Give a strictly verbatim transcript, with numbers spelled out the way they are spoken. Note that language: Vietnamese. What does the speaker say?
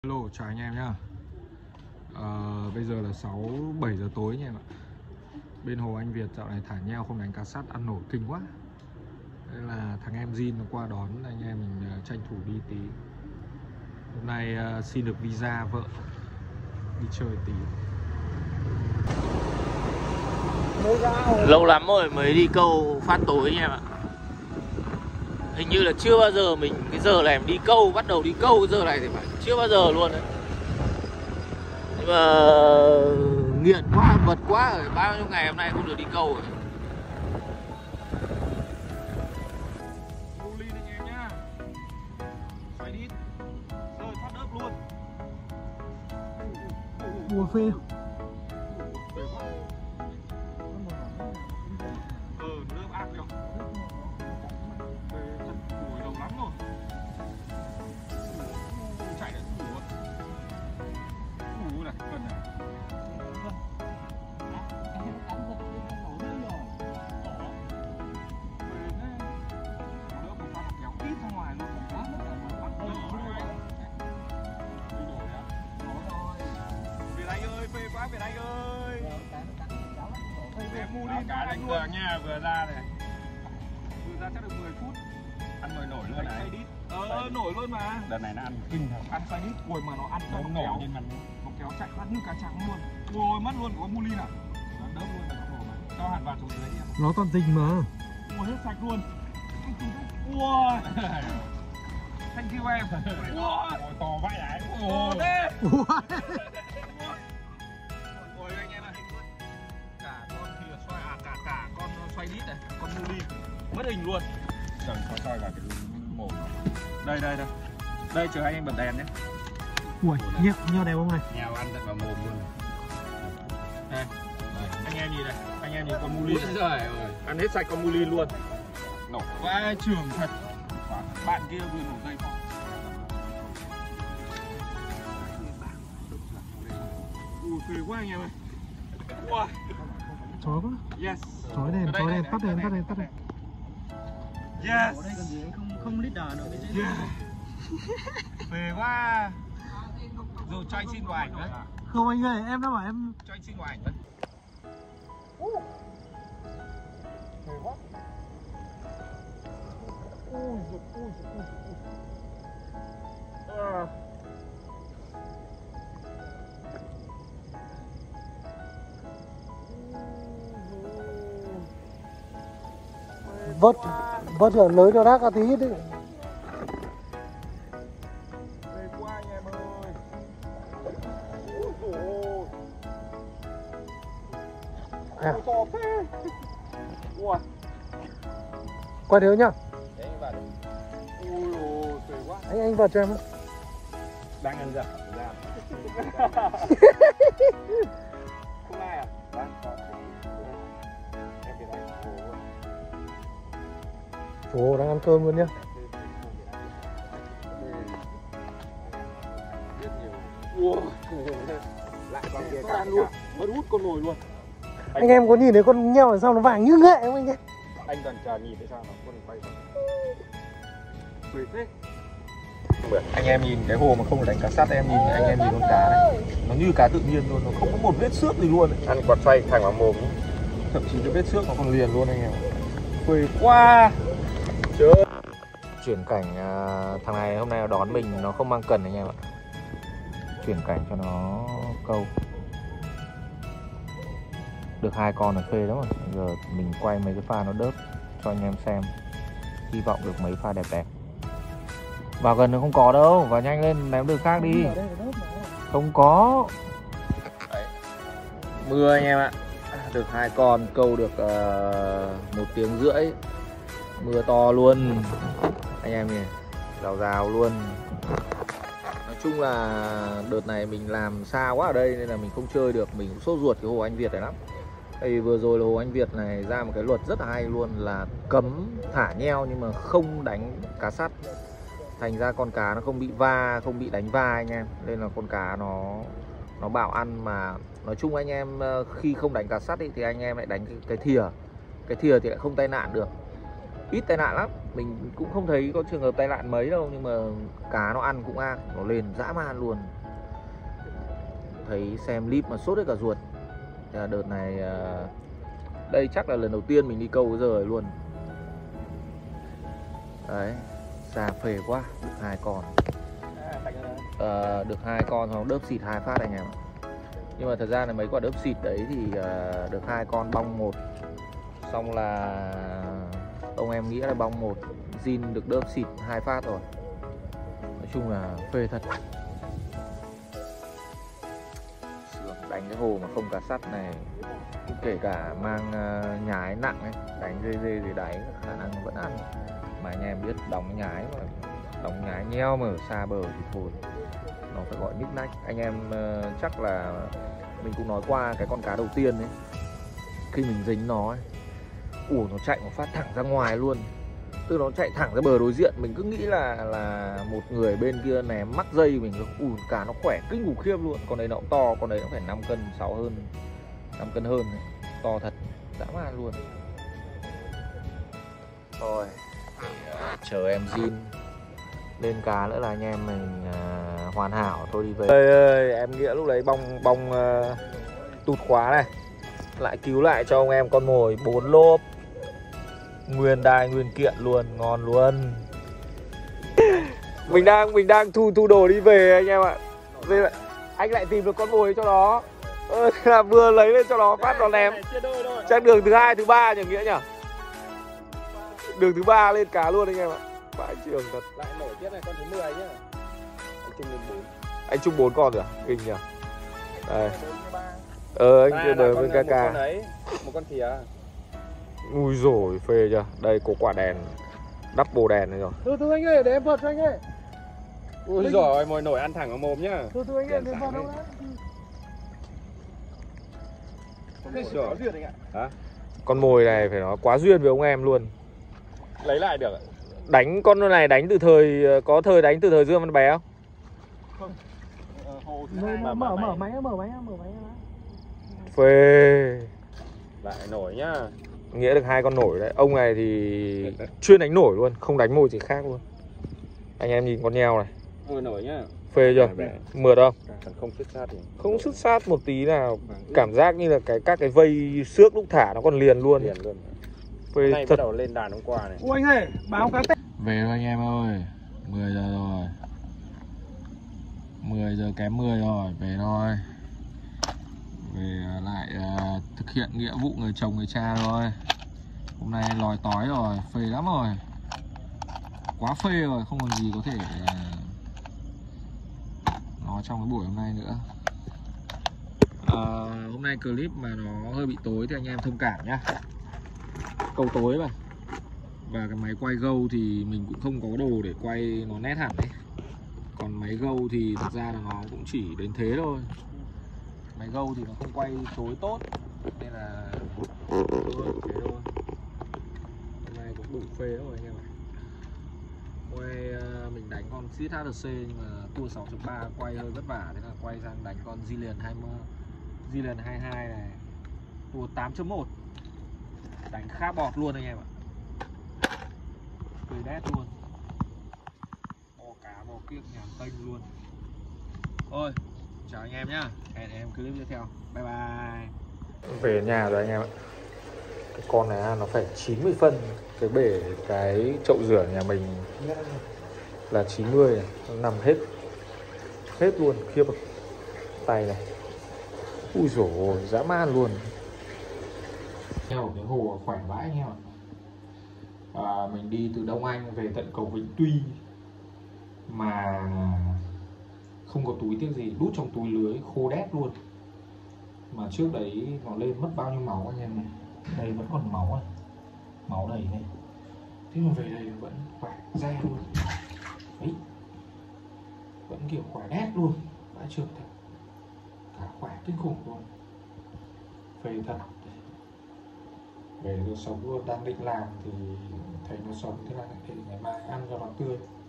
Hello, chào anh em nhá. à, Bây giờ là sáu bảy giờ tối nha em ạ. Bên Hồ Anh Việt dạo này thả nheo không đánh cá sắt ăn nổi kinh quá. Nên là thằng em Jin nó qua đón anh em mình tranh thủ đi tí. Hôm nay uh, xin được visa vợ đi chơi tí. Lâu lắm rồi mới đi câu phát tối anh em ạ. Hình như là chưa bao giờ mình cái giờ này đi câu, bắt đầu đi câu cái giờ này thì phải chưa bao giờ luôn đấy. Nhưng mà nghiện quá, vật quá rồi, bao nhiêu ngày hôm nay không được đi câu rồi. Bully anh em nhá. Xoay đít. Rồi phát đớp luôn. Ủa phê. Ờ, đớp ác kìa. Ủi lâu lắm rồi. Chạy được thủ luôn. Ủi này, cần này. Việt Anh ơi, em mua đi cả đánh vừa nha, vừa ra này, vừa ra chắc được mười phút, ăn nổi nổi luôn này, ờ nổi luôn mà, đợt này nó ăn kinh thật, ăn xoay đít, ui mà nó ăn nó nổi nhưng mà nó kéo chạy bắt như cá trắng luôn, ui mất luôn, có mua ly nào, đớp luôn là nó mà, cho hạt vào xuống dưới đi em, nó toàn tình mà, ui hết sạch luôn, ui, thank you em, ui, to vãi đấy, ui, ôi anh em ơi, cả con thìa xoay à cả cả con xoay đít này, con muli mất hình luôn. Trời, soi soi vào cái mồm. Đây đây đây. Đây chờ anh em bật đèn nhé. ui nheo nheo đẹp không này? Nhào ăn tận vào mồm luôn. Đây. Đây. Anh em nhìn này, anh em nhìn con muli. Trời ơi, ăn hết sạch con muli luôn. Nổ quá trường thật. Bạn kia vừa nổ dây phong. Ui phê quá anh em ơi. Wow. Chói quá. Yes. Chói đèn, chói đèn, tắt đèn, tắt đèn, tắt đèn. Yes. Ở đây cần gì anh không không leader nữa cái Yeah. Phê quá. Rồi cho anh xin vào ảnh đấy. Không anh ơi, em đã bảo em Cho anh xin vào ảnh đấy. Phê quá. Ui giời, ui giời, ui giời. À. vớt vớt ở lưới cho rác cả tí đi. Phê quá anh em ơi. Ui dồi ôi. À. Ui to phê. Ui. Quay đều nhá. Để anh vào đi. Ui dồi, phê quá. Anh anh vào cho em. Đang ăn dần. Không ai à? Đang có. Em Việt Anh. Ồ, đang ăn cơm luôn nhá. Wow. Lại con kia ăn luôn. Mất hút con nồi luôn. Anh em có nhìn thấy con nheo ở sau nó vàng như nghệ không anh em? Anh cần chờ nhìn thấy sao nó con quay vào. Thế. Anh em nhìn cái hồ mà không đánh cá sắt, em nhìn anh em nhìn con cá này, nó như cá tự nhiên luôn, nó không có một vết xước gì luôn. Ăn quạt xoay thẳng vào mồm, thậm chí cái vết xước nó còn liền luôn anh em. Quê quá. Chưa. Chuyển cảnh à, thằng này hôm nay nó đón mình nó không mang cần anh em ạ. Chuyển cảnh cho nó câu. Được hai con là phê lắm rồi. Giờ mình quay mấy cái pha nó đớp cho anh em xem. Hy vọng được mấy pha đẹp đẹp. Vào gần nó không có đâu, vào nhanh lên ném đường khác đi. Không có. Đấy. Mưa anh em ạ. Được hai con, câu được uh, một tiếng rưỡi. Mưa to luôn. Anh em nhìn, rào rào luôn. Nói chung là đợt này mình làm xa quá ở đây nên là mình không chơi được. Mình cũng sốt ruột cái Hồ Anh Việt này lắm. Tại vì vừa rồi là Hồ Anh Việt này ra một cái luật rất là hay luôn, là cấm thả nheo nhưng mà không đánh cá sắt. Thành ra con cá nó không bị va, không bị đánh va anh em. Nên là con cá nó nó bảo ăn. Mà nói chung anh em khi không đánh cá sắt ý, thì anh em lại đánh cái, cái thìa. Cái thìa thì lại không tai nạn được, ít tai nạn lắm. Mình cũng không thấy có trường hợp tai nạn mấy đâu, nhưng mà cá nó ăn cũng ác, nó lên dã man luôn. Thấy xem clip mà sốt hết cả ruột. Đợt này đây chắc là lần đầu tiên mình đi câu cái giờ luôn. Đấy, xa phê quá, được hai con. À, được hai con hoặc đớp xịt hai phát anh em. Nhưng mà thật ra là mấy quả đớp xịt đấy thì uh, được hai con bong một. Xong là ông em nghĩ là bong một, zin được đớp xịt hai phát rồi. Nói chung là phê thật. Đánh cái hồ mà không cá sắt này, kể cả mang uh, nhái nặng ấy, đánh dê dê dưới đáy khả năng vẫn ăn. Mà anh em biết đóng nhái mà đóng nhái nheo mà ở xa bờ thì thôi nó phải gọi nhức nách. Anh em uh, chắc là mình cũng nói qua cái con cá đầu tiên ấy, khi mình dính nó ấy, ủa nó chạy một phát thẳng ra ngoài luôn. Tức nó chạy thẳng ra bờ đối diện, mình cứ nghĩ là là một người bên kia ném mắc dây mình, ủa cá nó khỏe kinh khủng khiếp luôn. Con đấy nó cũng to, con đấy nó phải năm cân sáu hơn, năm cân hơn này. To thật, dã man luôn. Rồi chờ em zin lên cá nữa là anh em mình uh, hoàn hảo thôi đi về. Ơi ơi, em Nghĩa lúc đấy bong bong uh, tụt khóa này, lại cứu lại cho ông em con mồi bốn lốp nguyên đai nguyên kiện luôn, ngon luôn. mình đang mình đang thu thu đồ đi về anh em ạ. Lại, anh lại tìm được con mồi cho nó. Ơ, là vừa lấy lên cho nó phát nó ném. Chắc đường thứ hai thứ ba nhỉ Nghĩa nhỉ? Đường thứ ba lên cá luôn anh em ạ. Vãi trường thật. Lại nổi tiếp này, con thứ mười nhá. Anh Trung lên bốn. Anh Trung bốn con rồi à? Kinh nhỉ. Đây. Ờ anh kia đời với ca ca. Một con ấy, một con thìa. Ui dồi phê chưa. Đây có quả đèn, double đèn này rồi. Từ từ anh ơi, để em vợt cho anh ơi. Ui giời, mồi nổi ăn thẳng vào mồm nhá. Từ từ anh ơi, để em vợt đâu đấy. Có duyên anh ạ. Hả? Con mồi này phải nói quá duyên với ông em luôn. Lấy lại được ạ. Đánh con này đánh từ thời, có thời đánh từ thời Dương Văn Bé không? Không. Ờ, hồ mở, mở, mở máy, mở máy, mở máy. Phê. Lại nổi nhá. Nghĩa được hai con nổi đấy. Ông này thì chuyên đánh nổi luôn, không đánh mồi gì khác luôn. Anh em nhìn con nheo này. Mồi nổi nhá. Phê chưa? Mượt không? Không xuất sát gì. Không xuất sát một tí nào. Cảm giác như là cái các cái vây xước lúc thả nó còn liền luôn. Liền luôn. Phê Hôm nay thật. bắt đầu lên đàn hôm qua này. Ôi anh ơi, báo cá tết. Về thôi anh em ơi, mười giờ rồi. mười giờ kém mười rồi, về thôi. Về lại uh, thực hiện nghĩa vụ người chồng người cha thôi. Hôm nay lòi tói rồi, phê lắm rồi. Quá phê rồi, không còn gì có thể uh, nói trong cái buổi hôm nay nữa. uh, Hôm nay clip mà nó hơi bị tối thì anh em thông cảm nhá. Câu tối mà. Và cái máy quay gâu thì mình cũng không có đồ để quay nó nét hẳn đấy. Còn máy gâu thì thực ra là nó cũng chỉ đến thế thôi. Máy gâu thì nó không quay tối tốt, nên là thôi, thế thôi. Hôm nay cũng đủ phê rồi anh em ạ. Hôm nay uh, mình đánh con Sít hát xê nhưng mà tour sáu chấm ba quay hơi vất vả, thế là quay sang đánh con Zillion hai mươi, Zillion hai mươi hai này, tour tám chấm một. Đánh khá bọt luôn anh em ạ. Phê đét luôn. Bò cá, bò kiếc, nhàm tênh luôn. Thôi, chào anh em nhá. Hẹn em clip tiếp theo. Bye bye. Về nhà rồi anh em ạ. Cái con này nó phải chín mươi phân. Cái bể, cái chậu rửa nhà mình là chín mươi này. Nó nằm hết hết luôn, khiếp rồi. Tay này. Ui dồi ôi, dã man luôn. Theo cái hồ khỏe vãi anh em ạ. À, mình đi từ Đông Anh về tận cầu Vĩnh Tuy mà không có túi tiếc gì, đút trong túi lưới khô đét luôn. Mà trước đấy nó lên mất bao nhiêu máu anh em này. Đây vẫn còn máu này, máu đầy này. Thế mà về đây vẫn khỏe ra luôn. Đấy, vẫn kiểu khỏe đét luôn. Đã trượt thật, cả khỏe kinh khủng luôn. Phê thật. Về nó sống luôn, đang định làm thì thấy nó sống thế này để ngày mai ăn cho nó tươi.